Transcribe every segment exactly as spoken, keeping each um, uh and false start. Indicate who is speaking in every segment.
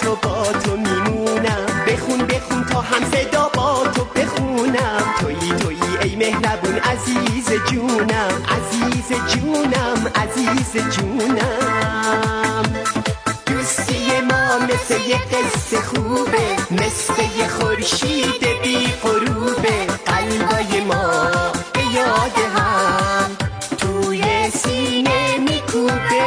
Speaker 1: تو با تو میمونم، بخون بخون تا هم صدا با تو بخونم. تویی تویی ای مهربون عزیز جونم، عزیز جونم، عزیز جونم. دوستی ما مثل یه قصه خوبه، مثل یه خورشید بی غروبه. قلبای ما به یاد هم توی سینه میکوبه.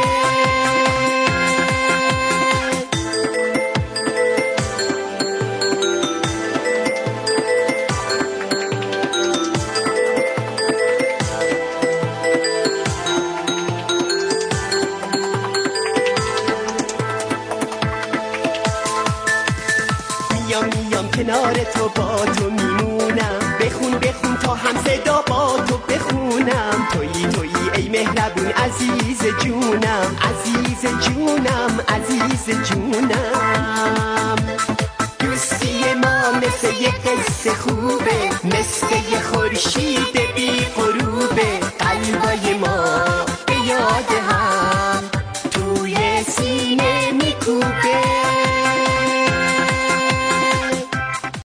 Speaker 1: میام میام کنار تو با تو میمونم، بخون بخون تا هم صدا با تو بخونم. تویی تویی ای مهربون عزیز جونم، عزیز جونم، عزیز جونم. دوستی ما مثل یه قصه خوبه، مثل یه خورشید بی غروبه. قلبای ما به یاد هم